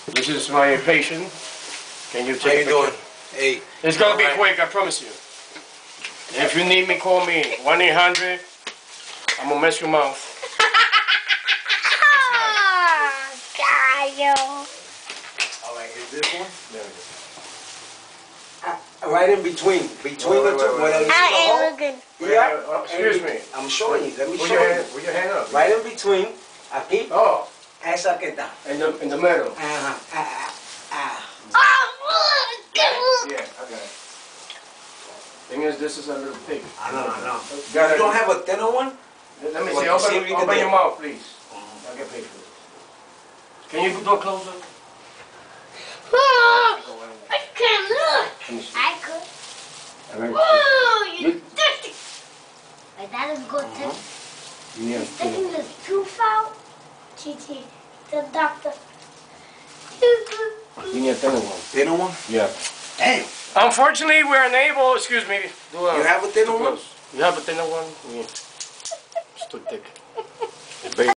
This is my patient. Can you How take you doing? Hey. It's gonna be Alright. quick, I promise you. If you need me, call me. 1-800. I'm gonna mess your mouth. Alright, is this one? There it is. Right in between. Between the two. Where you I see the ain't hole? looking. Yeah. Excuse me. I'm showing you. Let me Put show your you. hand, put your hand up. Right in between. Aquí. Oh, Esa que está. in the middle. Ajá. Oh, look! Yeah, I got it. Thing is, this is a little thick. I know. Got You it. don't have a thinner one? Let me What, see. you see if you can Open do your it? mouth, please. I'll get paid for this. Can you do it closer? Oh, I can't look. Let me see. I could. All right. Whoa, you You- dirty. Wait, that is good too. You need a Sticking thinner. the tooth out. TT, the doctor. You need a thinner one. Thinner one? Yeah. Damn. Unfortunately, we're unable. Excuse me. Do You have a thinner too one? close. You have a thinner one? Yeah. It's too thick.